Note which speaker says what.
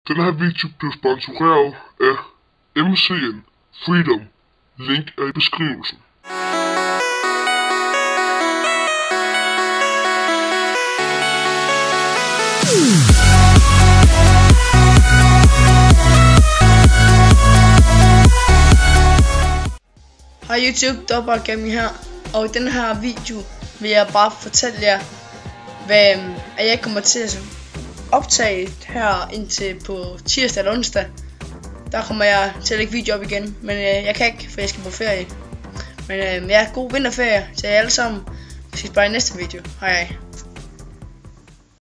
Speaker 1: Den her video blev sponsoreret af MCN Freedom. Link er i beskrivelsen.
Speaker 2: Hej YouTube, Double Gaming her, og i den her video vil jeg bare fortælle jer, hvad jeg kommer til at optage her indtil på tirsdag eller onsdag. Der kommer jeg til at lægge video op igen, men jeg kan ikke, for jeg skal på ferie. Men god vinterferie til jer alle sammen. Vi ses bare i næste video. Hej hej.